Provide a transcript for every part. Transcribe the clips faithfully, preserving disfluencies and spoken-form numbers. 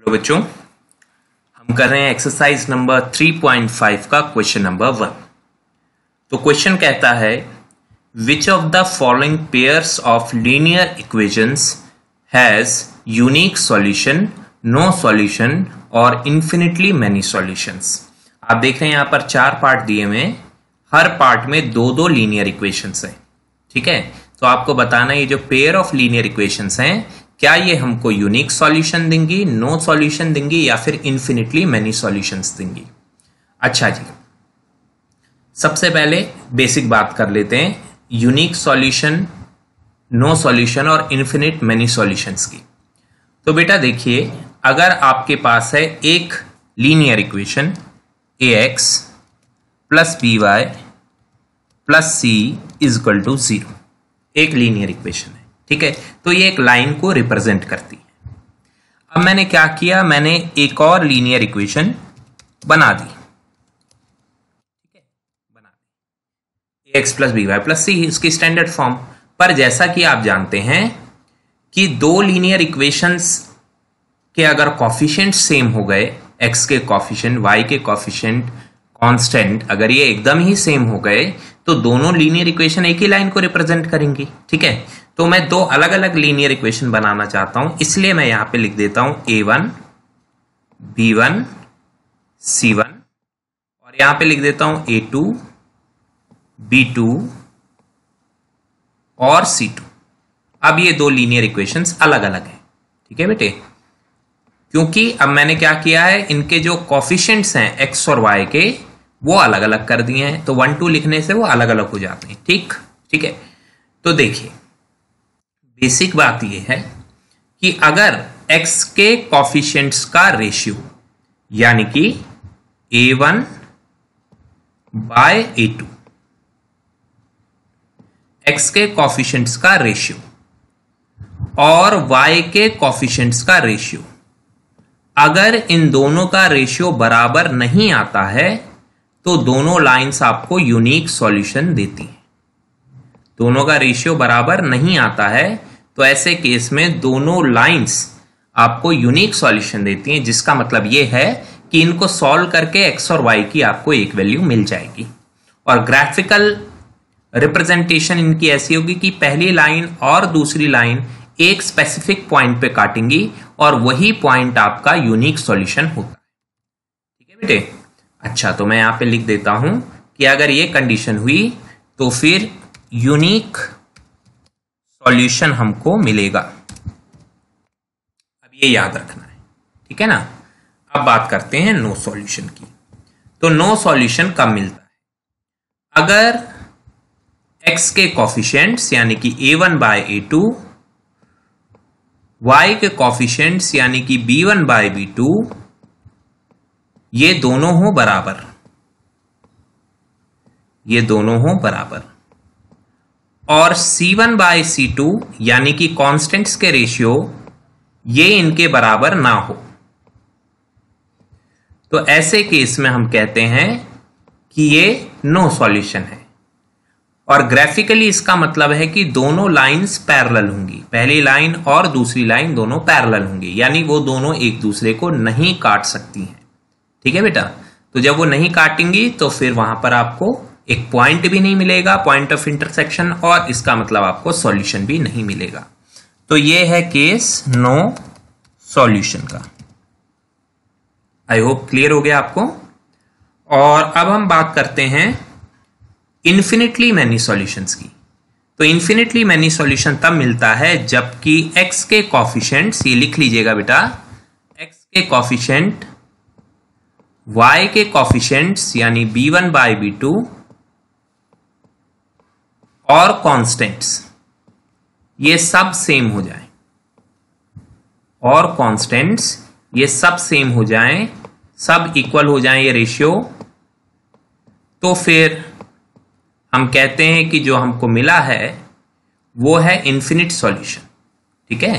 Hello बच्चों, हम कर रहे हैं exercise number three point five का क्वेश्चन नंबर वन। तो क्वेश्चन कहता है which of the following pairs of linear equations has unique solution, no solution और इन्फिनिटली मैनी सॉल्यूशंस। आप देख रहे हैं यहाँ पर चार पार्ट दिए हुए हैं, हर पार्ट में दो दो लीनियर इक्वेशंस हैं। ठीक है, तो आपको बताना ये जो पेयर ऑफ लीनियर इक्वेशंस हैं, क्या ये हमको यूनिक सॉल्यूशन देंगी, नो सॉल्यूशन देंगी या फिर इन्फिनिटली मैनी सॉल्यूशंस देंगी। अच्छा जी, सबसे पहले बेसिक बात कर लेते हैं यूनिक सॉल्यूशन, नो सॉल्यूशन और इन्फिनिट मैनी सॉल्यूशंस की। तो बेटा देखिए, अगर आपके पास है एक linear equation a x plus B Y plus c is equal to zero, एक लीनियर इक्वेशन है। ठीक है, तो ये एक लाइन को रिप्रेजेंट करती है। अब मैंने क्या किया, मैंने एक और लीनियर इक्वेशन बना दी। ठीक है, बना दी a x plus B Y plus c, इसकी स्टैंडर्ड फॉर्म। पर जैसा कि आप जानते हैं कि दो लीनियर इक्वेशंस के अगर कॉफिशिएंट सेम हो गए, एक्स के कॉफिशिएंट, वाई के कॉफिशिएंट, कांस्टेंट अगर ये एकदम ही सेम हो गए तो दोनों लीनियर इक्वेशन एक ही लाइन को रिप्रेजेंट करेंगी। ठीक है, तो मैं दो अलग अलग लीनियर इक्वेशन बनाना चाहता हूं, इसलिए मैं यहां पे लिख देता हूं a one b one C one और यहां पे लिख देता हूं ए टू बी टू और सी टू। अब ये दो लीनियर इक्वेशंस अलग अलग हैं। ठीक है बेटे, क्योंकि अब मैंने क्या किया है, इनके जो कॉफिशिएंट्स हैं एक्स और वाई के वो अलग अलग कर दिए हैं, तो वन टू लिखने से वो अलग अलग हो जाते हैं। ठीक ठीक है, तो देखिए बेसिक बात ये है कि अगर x के कॉफिशिएंट्स का रेशियो यानी कि ए one by A two, x के कॉफिशिएंट्स का रेशियो और y के कॉफिशिएंट्स का रेशियो, अगर इन दोनों का रेशियो बराबर नहीं आता है तो दोनों लाइंस आपको यूनिक सॉल्यूशन देती हैं। दोनों का रेशियो बराबर नहीं आता है तो ऐसे केस में दोनों लाइंस आपको यूनिक सॉल्यूशन देती हैं, जिसका मतलब यह है कि इनको सॉल्व करके एक्स और वाई की आपको एक वैल्यू मिल जाएगी। और ग्राफिकल रिप्रेजेंटेशन इनकी ऐसी होगी कि पहली लाइन और दूसरी लाइन एक स्पेसिफिक पॉइंट पे काटेंगी और वही पॉइंट आपका यूनिक सॉल्यूशन होता है। ठीक है बेटे, अच्छा तो मैं यहां पे लिख देता हूं कि अगर ये कंडीशन हुई तो फिर यूनिक सॉल्यूशन हमको मिलेगा। अब ये याद रखना है, ठीक है ना। अब बात करते हैं नो सॉल्यूशन की। तो नो सॉल्यूशन कब मिलता है, अगर x के कॉफिशिएंट्स यानी कि ए one by A two, y के कॉफिशिएंट्स यानी कि b one by B two, ये दोनों हो बराबर, ये दोनों हो बराबर, और सी वन बाय सी टू यानी कि कांस्टेंट्स के रेशियो ये इनके बराबर ना हो। तो ऐसे केस में हम कहते हैं कि ये नो सॉल्यूशन है। और ग्राफिकली इसका मतलब है कि दोनों लाइंस पैरेलल होंगी, पहली लाइन और दूसरी लाइन दोनों पैरेलल होंगी, यानी वो दोनों एक दूसरे को नहीं काट सकती हैं। ठीक है बेटा, तो जब वो नहीं काटेंगी तो फिर वहां पर आपको एक पॉइंट भी नहीं मिलेगा, पॉइंट ऑफ इंटरसेक्शन, और इसका मतलब आपको सॉल्यूशन भी नहीं मिलेगा। तो ये है केस नो सॉल्यूशन का। आई होप क्लियर हो गया आपको। और अब हम बात करते हैं इन्फिनिटली मैनी सॉल्यूशंस की। तो इन्फिनिटली मैनी सॉल्यूशन तब मिलता है जबकि x के कॉफिशिएंट्स, ये लिख लीजिएगा बेटा, x के कॉफिशिएंट y के कॉफिशिएंट्स यानी b one by B two और कांस्टेंट्स ये सब सेम हो जाएं, और कांस्टेंट्स ये सब सेम हो जाएं, सब इक्वल हो जाएं ये रेशियो, तो फिर हम कहते हैं कि जो हमको मिला है वो है इन्फिनिट सॉल्यूशन। ठीक है,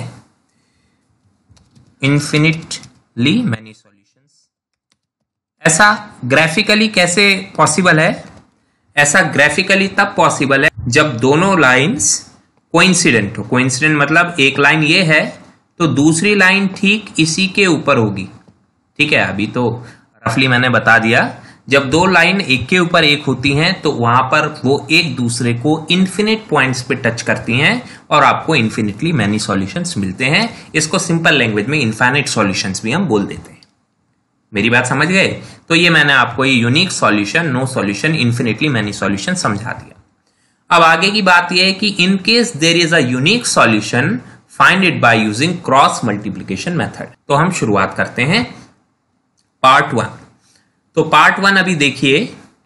इन्फिनिटली मैनी सॉल्यूशंस। ऐसा ग्राफिकली कैसे पॉसिबल है, ऐसा ग्राफिकली तब पॉसिबल है जब दोनों लाइंस कोइंसिडेंट हो। कोइंसिडेंट मतलब एक लाइन ये है तो दूसरी लाइन ठीक इसी के ऊपर होगी। ठीक है, अभी तो रफली मैंने बता दिया, जब दो लाइन एक के ऊपर एक होती हैं तो वहां पर वो एक दूसरे को इन्फिनिट पॉइंट्स पे टच करती हैं और आपको इन्फिनिटली मैनी सॉल्यूशंस मिलते हैं। इसको सिंपल लैंग्वेज में इनफाइनाइट सॉल्यूशंस भी हम बोल देते हैं। मेरी बात समझ गए? तो ये मैंने आपको ये unique solution, no solution, infinitely many solution समझा दिया। अब आगे की बात यह है कि in case there is a unique solution find it by using cross multiplication method. तो हम शुरुआत करते हैं पार्ट वन। तो पार्ट वन अभी देखिए,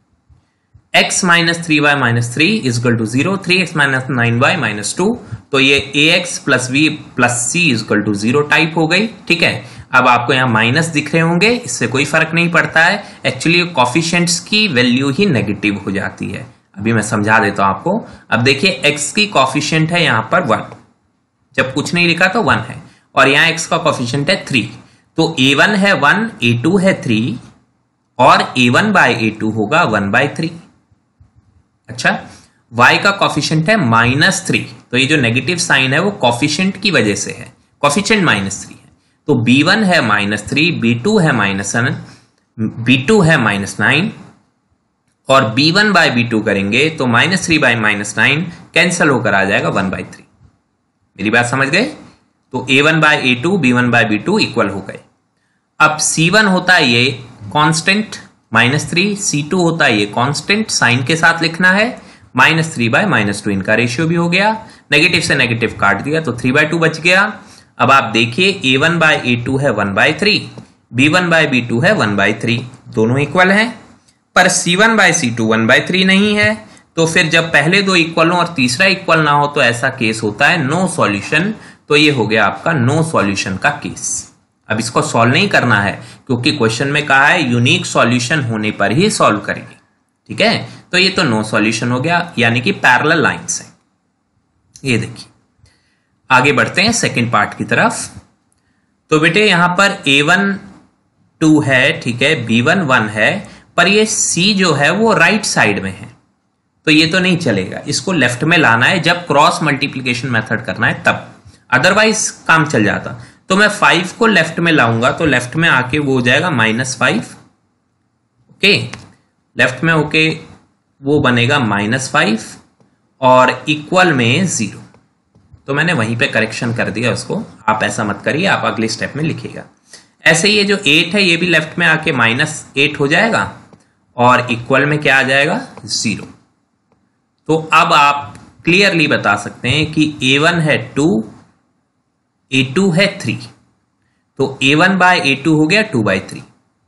x minus three Y minus three equal to zero, three X minus nine Y minus two, तो ये A x plus V plus C equal to zero type हो गई। ठीक है, अब आपको यहां माइनस दिख रहे होंगे, इससे कोई फर्क नहीं पड़ता है, एक्चुअली कॉफिशिएंट्स की वैल्यू ही नेगेटिव हो जाती है। अभी मैं समझा देता हूं आपको। अब देखिए x की कॉफिशिएंट है यहां पर वन, जब कुछ नहीं लिखा तो वन है, और यहां x का कॉफिशिएंट है थ्री, तो ए वन है वन, ए टू है थ्री, और A one by A two होगा वन बाय थ्री। अच्छा, y का कॉफिशिएंट है माइनस थ्री, तो ये जो नेगेटिव साइन है वो कॉफिशिएंट की वजह से है, कॉफिशिएंट माइनस थ्री है, तो बी वन है माइनस थ्री, बी टू है माइनस वन, बी टू है माइनस नाइन, और B one by B two करेंगे तो minus three by minus nine cancel होकर आ जाएगा वन बाय थ्री। मेरी बात समझ गए? तो A one by A two, B one by B two equal हो गए। अब सी वन होता है ये constant minus three, C two होता है ये कांस्टेंट, साइन के साथ लिखना है, minus three by minus two, इनका रेशियो भी हो गया, नेगेटिव से नेगेटिव काट दिया तो थ्री बाय टू बच गया। अब आप देखिए A one by A two है one by three, B one by B two है वन बाय थ्री, दोनों इक्वल हैं, पर C one by C two one by three नहीं है। तो फिर जब पहले दो इक्वल हो और तीसरा इक्वल ना हो तो ऐसा केस होता है नो सॉल्यूशन। तो ये हो गया आपका नो सॉल्यूशन का केस। अब इसको सॉल्व नहीं करना है क्योंकि क्वेश्चन में कहा है यूनिक सॉल्यूशन होने पर ही सॉल्व करेंगे। ठीक है, तो ये तो नो सॉल्यूशन हो गया, यानी कि पैरेलल लाइंस है। ये देखिए, आगे बढ़ते हैं सेकंड पार्ट की तरफ। तो बेटे यहां पर ए वन टू है, ठीक है, बी वन वन है, पर ये सी जो है वो राइट साइड में है, तो ये तो नहीं चलेगा, इसको लेफ्ट में लाना है जब क्रॉस मल्टीप्लीकेशन मेथड करना है तब, अदरवाइज काम चल जाता। तो मैं फाइव को लेफ्ट में लाऊंगा तो लेफ्ट में आके वो हो जाएगा माइनस फाइव, ओके, लेफ्ट में होके वो बनेगा माइनस फाइव और इक्वल में जीरो। तो मैंने वहीं पे करेक्शन कर दिया उसको, आप ऐसा मत करिए, आप अगले स्टेप में लिखिएगा। ऐसे ये जो एट है ये भी लेफ्ट में आके माइनस एट हो जाएगा और इक्वल में क्या आ जाएगा, जीरो। तो अब आप क्लियरली बता सकते हैं कि ए वन है टू, ए टू है थ्री, तो A one by A two हो गया two by three.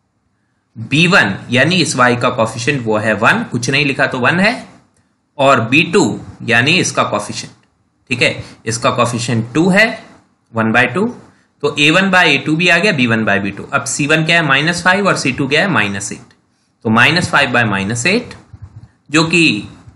B one यानी इस y का कॉफिशिएंट वो है वन, कुछ नहीं लिखा तो वन है, और बी टू यानी इसका कॉफिशिएंट, ठीक है, इसका कॉफिशिएंट टू है, वन बाय टू, तो A one by A two भी आ गया, B one by B two. अब सी वन क्या है माइनस फाइव और सी टू क्या है माइनस एट, तो minus five by minus eight, जो कि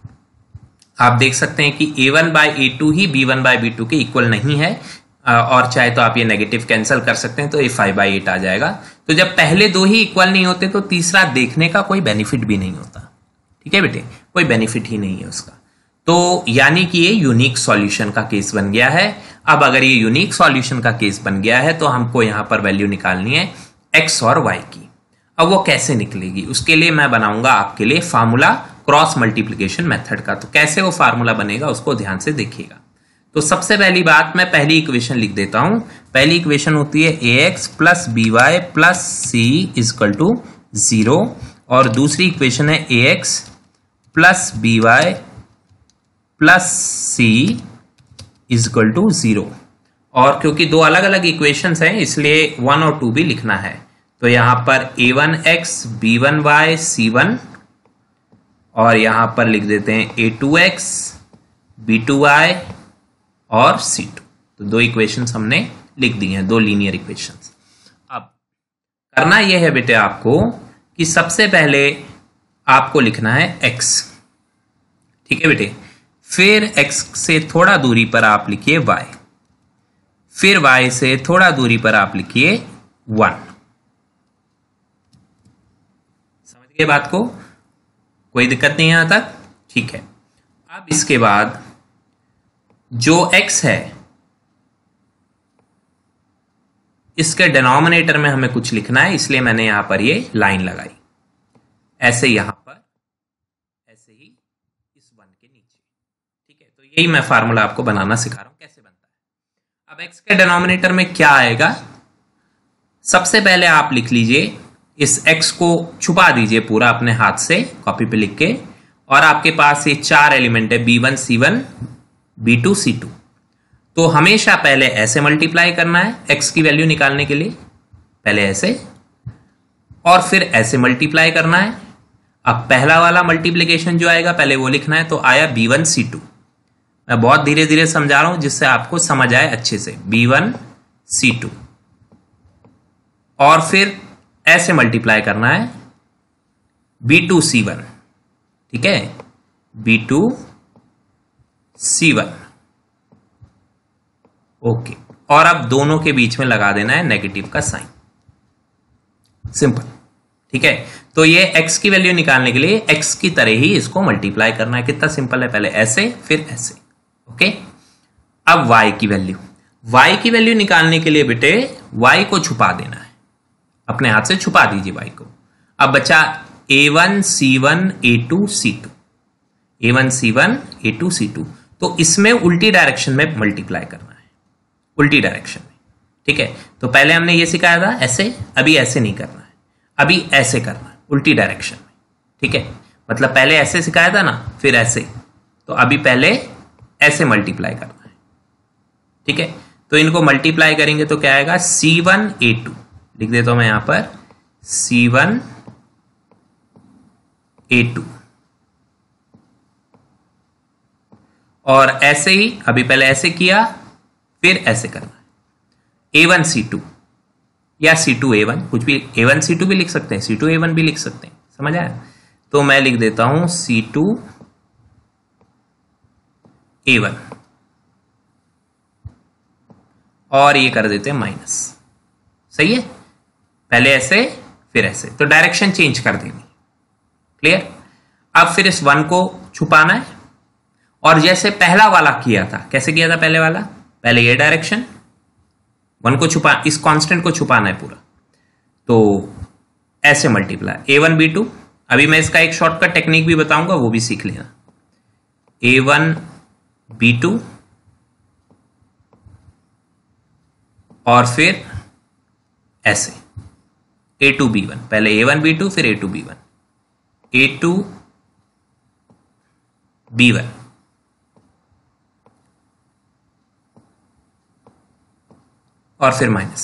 आप देख सकते हैं कि ए वन बाय ए टू ही B one by B two के इक्वल नहीं है, और चाहे तो आप ये नेगेटिव कैंसिल कर सकते हैं तो ये फाइव बाई एट आ जाएगा। तो जब पहले दो ही इक्वल नहीं होते तो तीसरा देखने का कोई बेनिफिट भी नहीं होता। ठीक है बेटे, कोई बेनिफिट ही नहीं है उसका। तो यानी कि ये यूनिक सॉल्यूशन का केस बन गया है। अब अगर ये यूनिक सॉल्यूशन का केस बन गया है तो हमको यहां पर वैल्यू निकालनी है एक्स और वाई की। अब वो कैसे निकलेगी उसके लिए मैं बनाऊंगा आपके लिए फार्मूला क्रॉस मल्टीप्लीकेशन मेथड का। तो कैसे वो फार्मूला बनेगा उसको ध्यान से देखिएगा। तो सबसे पहली बात मैं पहली इक्वेशन लिख देता हूं। पहली इक्वेशन होती है A x plus B Y plus C equal to zero, और दूसरी इक्वेशन है A x plus B Y plus C equal to zero. और क्योंकि दो अलग अलग इक्वेशंस हैं इसलिए वन और टू भी लिखना है। तो यहां पर A one X B one Y C one, और यहां पर लिख देते हैं A two X B two Y और सी टू। तो दो इक्वेशंस हमने लिख दी हैं, दो लीनियर इक्वेशंस। अब करना यह है बेटे आपको कि सबसे पहले आपको लिखना है x, ठीक है बेटे, फिर x से थोड़ा दूरी पर आप लिखिए y, फिर y से थोड़ा दूरी पर आप लिखिए वन। समझ गए बात को? कोई दिक्कत नहीं यहां तक? ठीक है। अब इसके बाद जो x है इसके डिनोमिनेटर में हमें कुछ लिखना है, इसलिए मैंने यहां पर ये लाइन लगाई, ऐसे यहां पर, ऐसे ही इस वन के नीचे। ठीक है, तो यही मैं फार्मूला आपको बनाना सिखा रहा हूं कैसे बनता है। अब x के डिनोमिनेटर में क्या आएगा, सबसे पहले आप लिख लीजिए, इस x को छुपा दीजिए पूरा अपने हाथ से कॉपी पे लिख के, और आपके पास ये चार एलिमेंट है बी वन, सी one, B two, C two. तो हमेशा पहले ऐसे मल्टीप्लाई करना है x की वैल्यू निकालने के लिए, पहले ऐसे और फिर ऐसे मल्टीप्लाई करना है। अब पहला वाला मल्टीप्लिकेशन जो आएगा पहले वो लिखना है, तो आया बी वन सी टू। मैं बहुत धीरे धीरे समझा रहा हूं जिससे आपको समझ आए अच्छे से, बी वन सी टू, और फिर ऐसे मल्टीप्लाई करना है बी टू सी वन। ठीक है, B two C one, okay, और अब दोनों के बीच में लगा देना है नेगेटिव का साइन, सिंपल। ठीक है, तो ये x की वैल्यू निकालने के लिए x की तरह ही इसको मल्टीप्लाई करना है। कितना सिंपल है, पहले ऐसे फिर ऐसे, ओके। अब y की वैल्यू, y की वैल्यू निकालने के लिए बेटे y को छुपा देना है, अपने हाथ से छुपा दीजिए y को। अब बचा A one C one A two C two, A one C one A two C two, तो इसमें उल्टी डायरेक्शन में मल्टीप्लाई करना है, उल्टी डायरेक्शन में। ठीक है, तो पहले हमने ये सिखाया था ऐसे, अभी ऐसे नहीं करना है, अभी ऐसे करना है, उल्टी डायरेक्शन में। ठीक है, मतलब पहले ऐसे सिखाया था ना, फिर ऐसे, तो अभी पहले ऐसे मल्टीप्लाई करना है। ठीक है, तो इनको मल्टीप्लाई करेंगे तो क्या आएगा, सी वन ए टू, लिख देता हूं मैं यहां पर सी वन ए टू, और ऐसे ही अभी पहले ऐसे किया फिर ऐसे करना है, ए वन सी टू या सी टू ए वन, कुछ भी, ए वन सी टू भी लिख सकते हैं, सी टू ए वन भी लिख सकते हैं, समझ आया। तो मैं लिख देता हूं सी टू ए वन, और ये कर देते हैं माइनस, सही है, पहले ऐसे फिर ऐसे, तो डायरेक्शन चेंज कर देनी, क्लियर। अब फिर इस वन को छुपाना है, और जैसे पहला वाला किया था, कैसे किया था पहले वाला, पहले ये डायरेक्शन, वन को छुपा, इस कांस्टेंट को छुपाना है पूरा, तो ऐसे multiply A one B two. अभी मैं इसका एक शॉर्टकट टेक्निक भी बताऊंगा, वो भी सीख लेना, ए वन बी टू, और फिर ऐसे ए टू बी वन, पहले ए वन बी टू फिर A two B one, A two B one, और फिर माइनस,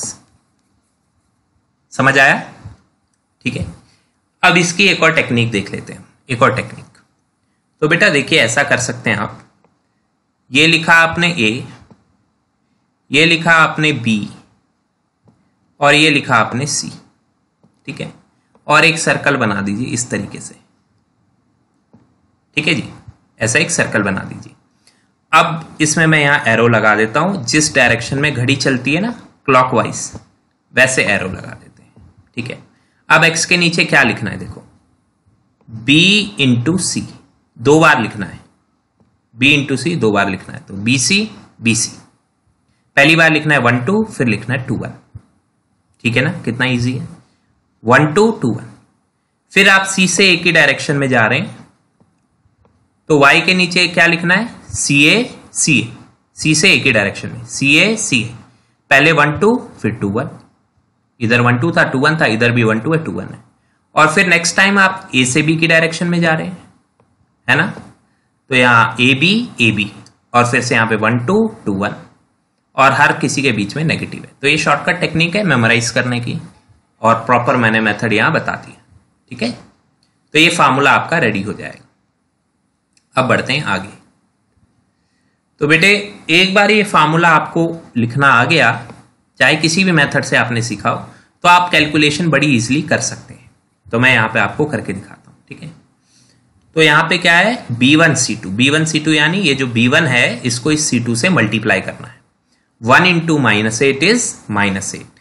समझ आया। ठीक है, अब इसकी एक और टेक्निक देख लेते हैं, एक और टेक्निक। तो बेटा देखिए, ऐसा कर सकते हैं आप, ये लिखा आपने ए, ये लिखा आपने बी, और ये लिखा आपने सी। ठीक है, और एक सर्कल बना दीजिए इस तरीके से। ठीक है जी, ऐसा एक सर्कल बना दीजिए। अब इसमें मैं यहां एरो लगा देता हूं, जिस डायरेक्शन में घड़ी चलती है ना क्लॉकवाइज, वैसे एरो लगा देते हैं। ठीक है, अब x के नीचे क्या लिखना है, देखो b इंटू सी, दो बार लिखना है, b इंटू सी दो बार लिखना है, तो बी सी बी सी, पहली बार लिखना है वन टू, फिर लिखना है टू वन। ठीक है ना, कितना इजी है, वन टू टू वन। फिर आप सी से ए की डायरेक्शन में जा रहे हैं, तो y के नीचे क्या लिखना है, सी ए सी ए, सी से ए की डायरेक्शन में सी ए सी ए, पहले वन टू फिर टू वन, इधर वन टू था टू वन था, इधर भी वन टू है टू वन है, और फिर नेक्स्ट टाइम आप ए से बी की डायरेक्शन में जा रहे हैं, है ना, तो यहां ए बी ए बी, और फिर से यहां पे वन टू टू वन, और हर किसी के बीच में नेगेटिव है। तो ये शॉर्टकट टेक्निक है मेमोराइज करने की, और प्रॉपर मैंने मेथड यहां बता दिया। ठीक है, तो ये फार्मूला आपका रेडी हो जाएगा। अब बढ़ते हैं आगे। तो बेटे एक बार ये फार्मूला आपको लिखना आ गया, चाहे किसी भी मेथड से आपने सीखा हो, तो आप कैलकुलेशन बड़ी इजीली कर सकते हैं। तो मैं यहां पे आपको करके दिखाता हूं। ठीक है, तो यहां पे क्या है, B one C two, B one C two यानी ये जो बी वन है इसको इस सी टू से मल्टीप्लाई करना है। One into minus eight is minus eight,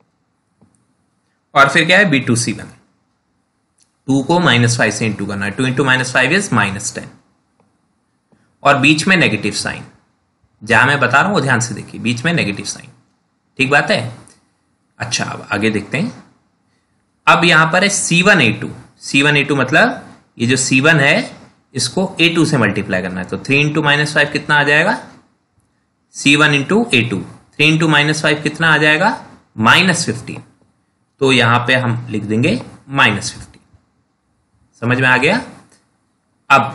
और फिर क्या है B two C one, two को माइनस फाइव से इंटू करना है, two into minus five is minus ten, और बीच में नेगेटिव साइन, जहां मैं बता रहा हूं वो ध्यान से देखिए, बीच में नेगेटिव साइन। ठीक बात है। अच्छा अब आगे देखते हैं। अब यहां पर है C one A two, C one A two मतलब ये जो सी वन है इसको ए टू से मल्टीप्लाई करना है, तो थ्री इंटू माइनस फाइव कितना आ जाएगा, C one into A two, three into minus five कितना आ जाएगा, माइनस फिफ्टीन। तो यहां पे हम लिख देंगे माइनस फिफ्टीन। समझ में आ गया। अब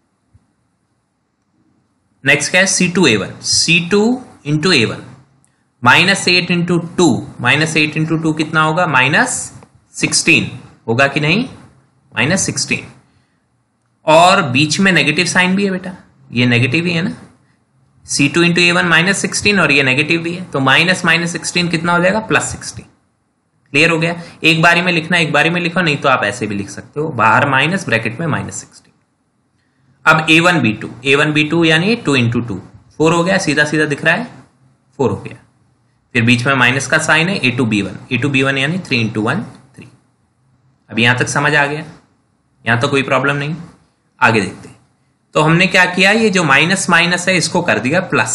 नेक्स्ट क्या है, C two A one, C two into A one, minus eight into two, minus eight into two कितना होगा, माइनस सिक्सटीन होगा कि नहीं, माइनस सिक्सटीन। और बीच में नेगेटिव साइन भी है बेटा, ये नेगेटिव ही है ना, C two into A one minus sixteen और ये नेगेटिव भी है, तो माइनस माइनस सिक्सटीन कितना हो जाएगा, प्लस सिक्सटीन। क्लियर हो गया। एक बारी में लिखना, एक बारी में लिखो, नहीं तो आप ऐसे भी लिख सकते हो, बाहर माइनस ब्रैकेट में माइनस सिक्सटीन। अब A one B two, A one B two यानी टू इंटू टू, फोर हो गया, सीधा सीधा दिख रहा है, फोर हो गया। फिर बीच में माइनस का साइन है, A two B one, A two B one यानी थ्री इंटू वन थ्री। अब यहां तक समझ आ गया, यहां तो कोई प्रॉब्लम नहीं। आगे देखते हैं। तो हमने क्या किया, ये जो माइनस माइनस है इसको कर दिया प्लस,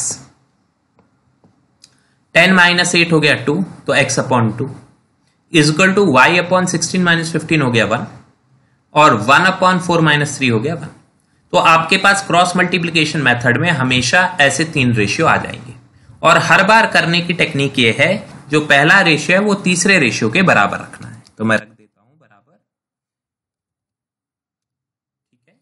टेन माइनस एट हो गया टू, तो X upon two is equal to Y upon sixteen minus fifteen हो गया वन, और one upon four minus three हो गया वन। तो आपके पास क्रॉस मल्टीप्लीकेशन मेथड में हमेशा ऐसे तीन रेशियो आ जाएंगे, और हर बार करने की टेक्निक ये है, जो पहला रेशियो है वो तीसरे रेशियो के बराबर रखना है। तो मैं रख देता हूं बराबर, ठीक है।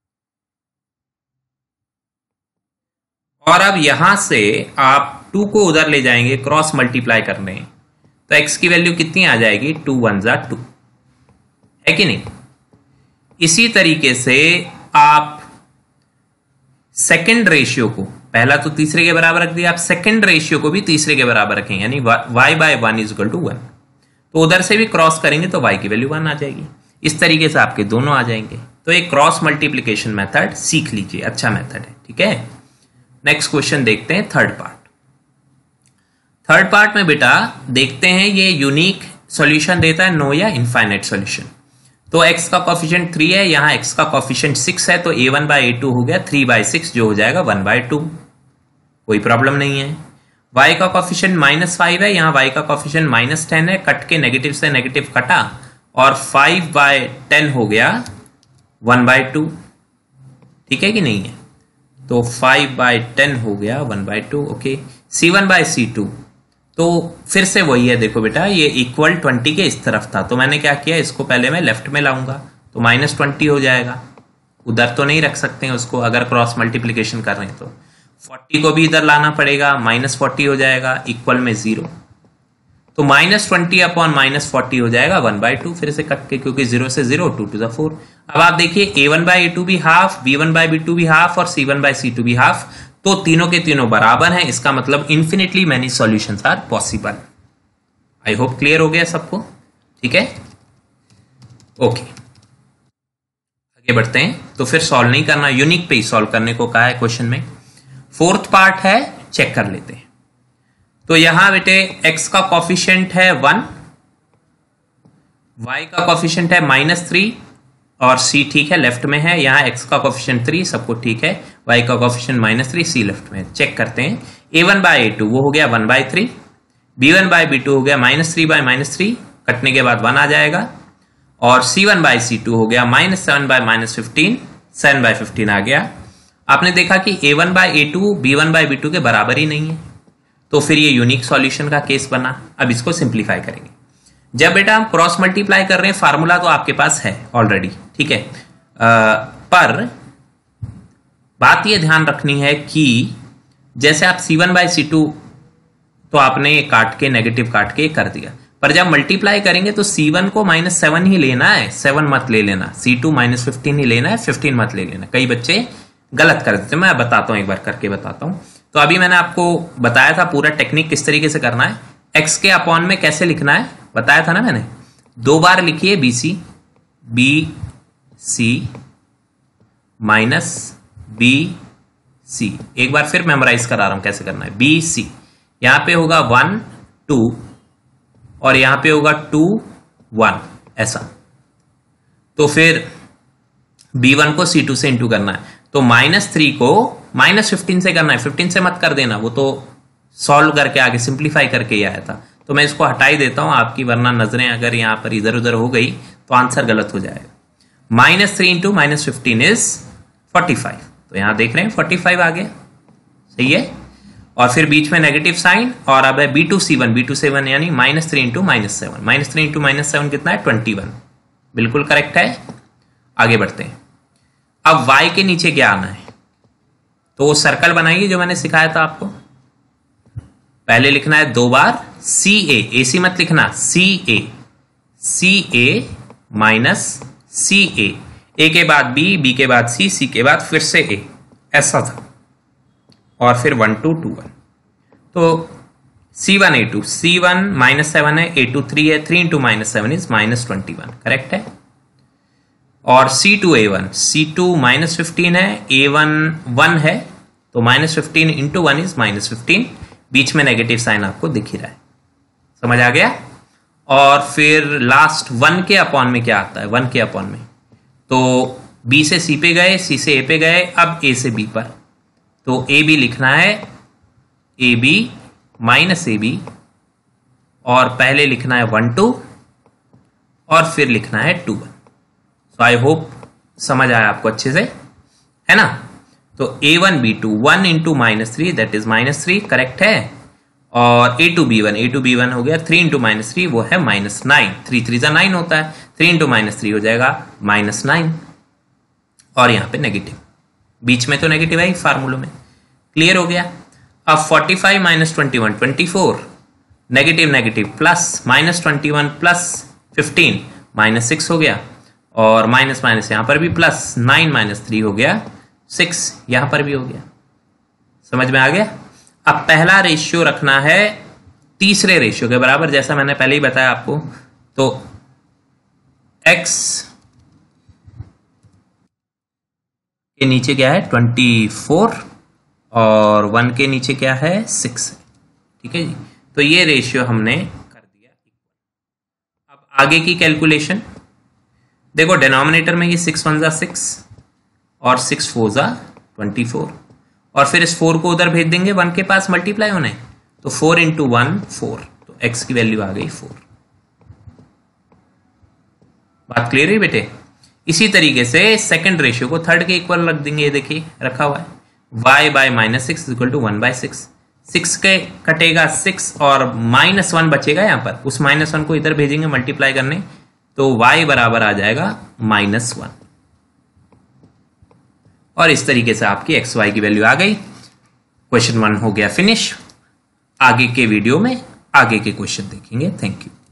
और अब यहां से आप टू को उधर ले जाएंगे क्रॉस मल्टीप्लाई करने, तो एक्स की वैल्यू कितनी आ जाएगी, टू वन जा टू, है कि नहीं। इसी तरीके से आप सेकंड रेशियो को, पहला तो तीसरे के बराबर रख दिया, आप सेकंड रेशियो को भी तीसरे के बराबर रखें, यानी y by one is equal to one, तो उधर से भी क्रॉस करेंगे तो y की वैल्यू वन आ जाएगी। इस तरीके से आपके दोनों आ जाएंगे। तो एक क्रॉस मल्टीप्लीकेशन मेथड सीख लीजिए, अच्छा मेथड है, ठीक है। नेक्स्ट क्वेश्चन देखते हैं, थर्ड पार्ट। थर्ड पार्ट में बेटा देखते हैं ये यूनिक सॉल्यूशन देता है नो या इनफाइनाइट सॉल्यूशन। तो x का कॉफिशिएंट थ्री है, यहां x का कॉफिशिएंट सिक्स है, तो A one by A two हो गया थ्री बाई सिक्स, जो हो जाएगा वन बाई टू, कोई प्रॉब्लम नहीं है। y का कॉफिशिएंट माइनस फाइव है, यहां y का कॉफिशिएंट माइनस टेन है, कट के नेगेटिव से नेगेटिव कटा, और फाइव बाई टेन हो गया वन बाई टू, ठीक है कि नहीं है। तो फाइव बाई टेन हो गया one by two, okay. C one by C two, तो फिर से वही है, देखो बेटा ये इक्वल ट्वेंटी के इस तरफ था, तो मैंने क्या किया, इसको पहले मैं लेफ्ट में लाऊंगा, तो माइनस ट्वेंटी हो जाएगा। उधर तो नहीं रख सकते हैं उसको, अगर क्रॉस मल्टीप्लीकेशन कर रहे हैं तो फोर्टी को भी इधर लाना पड़ेगा, माइनस फोर्टी हो जाएगा, इक्वल में जीरो, तो minus twenty upon minus forty हो जाएगा वन बाई टू, फिर से कट के, क्योंकि जीरो से zero, two two the four. अब आप देखिए A one by A two भी half, B one by B two भी हाफ, और सी वन बाई सी टू भी हाफ, तो तीनों के तीनों बराबर हैं। इसका मतलब infinitely many solutions are possible. I hope clear हो गया सबको, ठीक है, ओके। आगे बढ़ते हैं। तो फिर सॉल्व नहीं करना, यूनिक पे ही सॉल्व करने को कहा है क्वेश्चन में। फोर्थ पार्ट है, चेक कर लेते हैं। तो यहां बेटे x का कॉफिशिएंट है वन, y का कॉफिशिएंट है माइनस थ्री, और c ठीक है लेफ्ट में है, यहां x का कॉफिशिएंट थ्री, सबको ठीक है, y का coefficient minus three, c left में। चेक करते हैं, A one by A two वो हो गया one by three, B one by B two हो गया minus three by minus three, कटने के बाद वन आ जाएगा, और सी वन बाई सी टू हो गया minus seven by minus fifteen, seven by fifteen आ गया। आपने देखा कि ए one by A two B one by B two के बराबर ही नहीं है, तो फिर ये यूनिक सॉल्यूशन का केस बना। अब इसको सिंप्लीफाई करेंगे। जब बेटा हम क्रॉस मल्टीप्लाई कर रहे हैं, फार्मूला तो आपके पास है ऑलरेडी, ठीक है, आ, पर बात ये ध्यान रखनी है कि जैसे आप C one by C two तो आपने ये काट के नेगेटिव काट के कर दिया, पर जब मल्टीप्लाई करेंगे तो सी वन को माइनस सेवन ही लेना है, सेवन मत ले लेना, सी टू माइनस फिफ्टीन ही लेना है, फिफ्टीन मत ले लेना। कई बच्चे गलत कर देते, मैं बताता हूं, एक बार करके बताता हूं। तो अभी मैंने आपको बताया था पूरा टेक्निक किस तरीके से करना है, एक्स के अपॉन में कैसे लिखना है बताया था ना मैंने। दो बार लिखिए B C, B C minus B C, एक बार फिर मेमोराइज करा रहा हूं कैसे करना है। बी सी, यहां पे होगा वन टू, और यहां पे होगा टू वन, ऐसा। तो फिर बी वन को सी टू से इंटू करना है, तो माइनस थ्री को माइनस फिफ्टीन से करना है, फिफ्टीन से मत कर देना, वो तो सॉल्व करके आगे सिंप्लीफाई करके ही आया था। तो मैं इसको हटा ही देता हूं आपकी, वरना नजरें अगर यहां पर इधर उधर हो गई तो आंसर गलत हो जाएगा। Minus three into minus fifteen is forty five, तो यहां देख रहे हैं फोर्टी फाइव आ गया, सही है। और फिर बीच में नेगेटिव साइन, और अब है B two C one, B two C one यानी minus three into minus seven, minus three into minus seven कितना है, ट्वेंटी वन, बिल्कुल करेक्ट है। आगे बढ़ते हैं। अब y के नीचे क्या आना है, तो वो सर्कल बनाइए जो मैंने सिखाया था आपको। पहले लिखना है दो बार सी ए, ए सी मत लिखना, सी ए, सी ए माइनस सी ए, ए के बाद बी, बी के बाद सी, सी के बाद फिर से ए, ऐसा था। और फिर वन टू टू वन, तो C one A two, C one minus seven है, ए टू थ्री है, three into minus seven is minus twenty one, correct है। और C two A one, C two minus fifteen है, A one one है, तो minus fifteen into one is minus fifteen, बीच में negative sign आपको दिख ही रहा है, समझ आ गया। और फिर लास्ट वन के अपॉन में क्या आता है, वन के अपॉन में, तो बी से सी पे गए, सी से ए पे गए, अब ए से बी पर, तो ए बी लिखना है, A B minus A B, और पहले लिखना है वन टू, और फिर लिखना है two one. So I hope समझ आया आपको अच्छे से, है ना। तो A one B two, one into minus three that is minus three, correct है। और A two B one, A two B one हो गया, थ्री इंटू माइनस थ्री वो है माइनस नाइन, थ्री थ्री जा नाइन होता है, थ्री इंटू माइनस थ्री हो जाएगा माइनस नाइन, और यहां पे नेगेटिव, बीच में तो नेगेटिव है फार्मूलों में, क्लियर हो गया। अब forty five minus twenty one, twenty four, negative negative plus, minus twenty one plus fifteen minus six हो गया, और माइनस माइनस यहां पर भी प्लस, नाइन माइनस थ्री हो गया सिक्स, यहां पर भी हो गया, समझ में आ गया। अब पहला रेशियो रखना है तीसरे रेशियो के बराबर, जैसा मैंने पहले ही बताया आपको। तो x के नीचे क्या है, ट्वेंटी फोर, और वन के नीचे क्या है, सिक्स, ठीक है जी। तो ये रेशियो हमने कर दिया। अब आगे की कैलकुलेशन देखो, डिनोमिनेटर में ये सिक्स वन जा सिक्स, और सिक्स फोर जा ट्वेंटी फोर, और फिर इस फोर को उधर भेज देंगे वन के पास मल्टीप्लाई होने, तो फोर इंटू वन फोर, तो x की वैल्यू आ गई फोर। बात क्लियर है बेटे। इसी तरीके से सेकंड रेशियो को थर्ड के इक्वल रख देंगे, ये देखिए रखा हुआ है, y by minus six equal to one by six, six के कटेगा सिक्स, और माइनस वन बचेगा यहाँ पर, उस माइनस वन को इधर भेजेंगे मल्टीप्लाई करने, तो y बराबर आ जाएगा माइनस वन। और इस तरीके से आपकी एक्स वाई की वैल्यू आ गई। क्वेश्चन वन हो गया फिनिश। आगे के वीडियो में आगे के क्वेश्चन देखेंगे। Thank you.